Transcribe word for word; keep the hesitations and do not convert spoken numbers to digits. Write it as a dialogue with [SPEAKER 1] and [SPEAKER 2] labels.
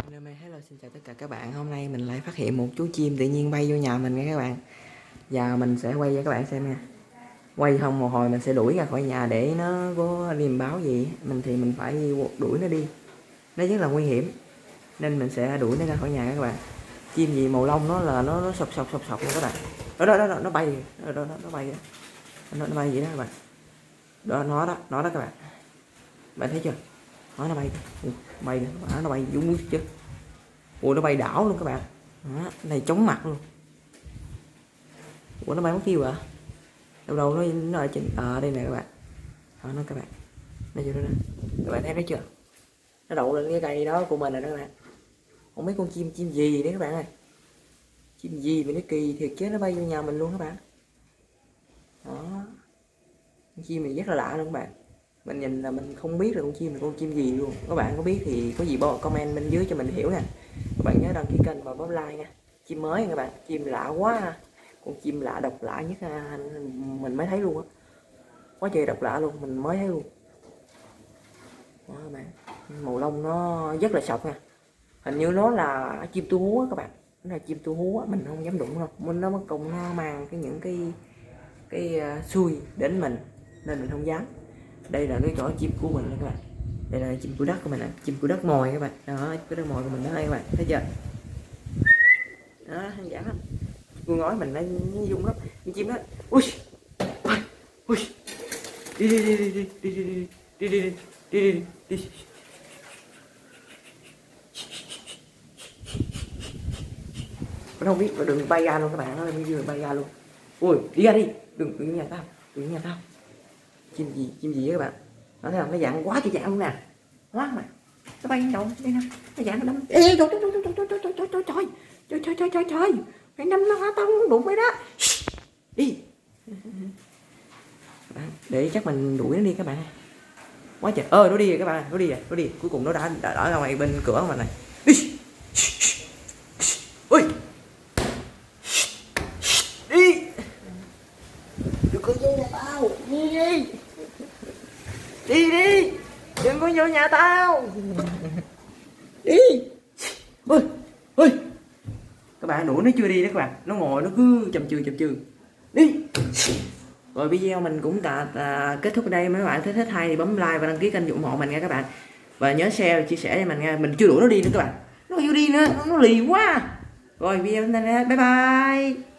[SPEAKER 1] Hello, xin chào tất cả các bạn. Hôm nay mình lại phát hiện một chú chim tự nhiên bay vô nhà mình nha các bạn. Giờ mình sẽ quay cho các bạn xem nha. Quay không một hồi mình sẽ đuổi ra khỏi nhà để nó có điềm báo gì. Mình thì mình phải đuổi nó đi. Nó rất là nguy hiểm. Nên mình sẽ đuổi nó ra khỏi nhà các bạn. Chim gì màu lông nó là nó nó sọc sọc sọc sọc nha các bạn. Đó đó đó, đó nó bay. Đó, đó, đó nó bay. Nó nó bay vậy đó các bạn. Đó nó đó, nó đó các bạn. Bạn thấy chưa? Nó nó bay. Bay nó bay vũ mũi chứ. Ủa nó bay đảo luôn các bạn. Đó, này chóng mặt luôn. Ủa nó bay mất tiêu à? Đâu đâu nó nó ở trên ở à, đây nè các bạn. Đó nó các bạn. Nó vô đó nè. Các bạn thấy nó chưa? Nó đậu lên cái cây đó của mình rồi đó các bạn. Không biết con chim chim gì đấy các bạn ơi. Chim gì mà nó kỳ thiệt chứ, nó bay vô nhà mình luôn các bạn. Đó. Con chim này rất là lạ luôn các bạn. Mình nhìn là mình không biết là con chim là con chim gì luôn. Các bạn có biết thì có gì bỏ comment bên dưới cho mình hiểu nè. Các bạn nhớ đăng ký kênh và bấm like nha. Chim mới các bạn, chim lạ quá. Con chim lạ độc lạ nhất mình mới thấy luôn á. Quá trời độc lạ luôn, mình mới thấy luôn. Đó các bạn. Màu lông nó rất là sọc nha. Hình như nó là chim tu hú á các bạn. Nó là chim tu hú á, mình không dám đụng đâu. Mình nó mất cùng nó mang cái những cái cái uh, xui đến mình nên mình không dám. Đây là cái chỗ chim của mình các bạn. Đây là chim của đất của mình nè, chim của đất mồi các bạn. Đó, cái đất mồi của mình đó đây các bạn, thấy chưa? Đó, đơn giản lắm. Con ngói mình nó dung lắm. Con chim đó. Ui. Ui. Đi đi đi đi đi đi đi đi đi đi đi đi đi. Nó không biết, đừng bay ra luôn các bạn, nó đừng bay ra luôn. Ui, đi ra đi, đừng đừng nhà tao, đừng nhà tao. Chim gì, chim gì các bạn? Nó thấy không, nó dạng quá trời dạng luôn nè. Quá mà. Nó bay đâu, đây nè. Nó dạng nó đâm. Ê trời trời trời trời trời trời trời trời trời. Trời trời trời trời trời. Cái năm nó hả tao không đụng mày đó. Đi. Các bạn, để chắc mình đuổi nó đi các bạn. Quá trời. Ơ nó đi rồi các bạn, nó đi rồi, nó đi. Cuối cùng nó đã đã ở ngoài bên cửa của mình này. Đi. Ui. Đi. Đừng có vô nhà tao. Đi đi. Đi đi. Đừng có vô nhà tao. Đi. Ui. Ui. Các bạn đuổi nó chưa đi đó các bạn. Nó ngồi nó cứ chầm chừ chầm chừ. Đi. Rồi video mình cũng đã, đã kết thúc ở đây. Mấy bạn thấy thích hay thì bấm like và đăng ký kênh ủng hộ mình nha các bạn. Và nhớ share và chia sẻ cho mình nha. Mình chưa đuổi nó đi nữa các bạn. Nó vô đi nữa, nó, nó lì quá. Rồi video đến đây, bye bye.